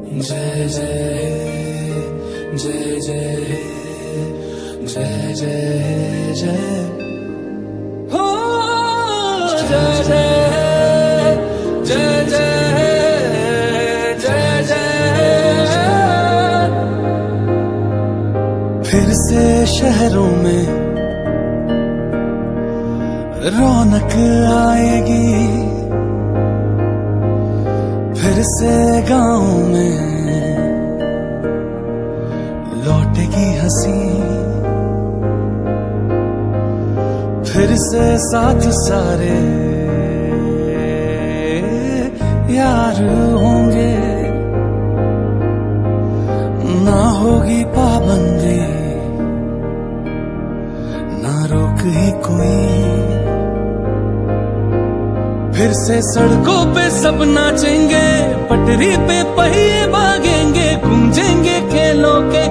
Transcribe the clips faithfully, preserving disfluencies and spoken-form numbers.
जय जय जय जय जय जय जय हो जय जय जय जय जय जय। फिर से शहरों में रौनक आएगी, फिर से गाँव में लौटेगी हंसी, फिर से साथ सारे यार होंगे, ना होगी पाबंदी ना रोक ही कोई, फिर से सड़कों पे सब नाचेंगे, पटरी पे पहिए भागेंगे, गूंजेंगे खेलों के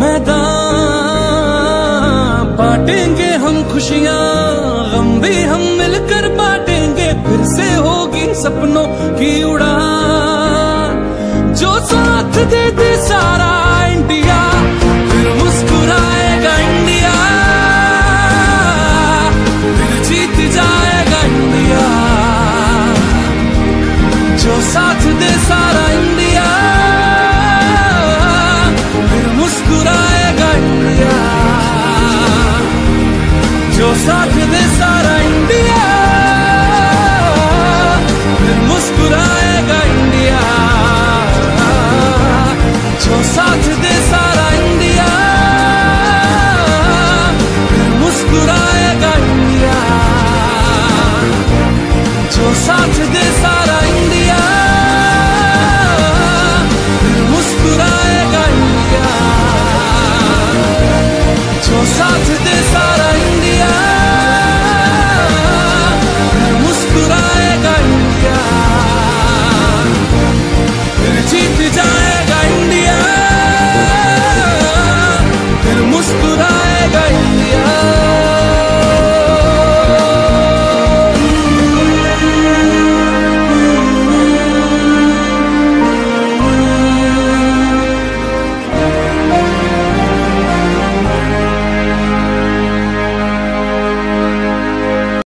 मैदान, बांटेंगे हम खुशियां गम भी हम मिलकर बांटेंगे, फिर से होगी सपनों की उड़ान, जो साथ दे दे सारा इंडिया, फिर मुस्कुराएगा इंडिया, फिर जीत जाएगा इंडिया, जो साथ दे सारा इंडिया, फिर मुस्कुराएगा इंडिया, जो साथ दे सारा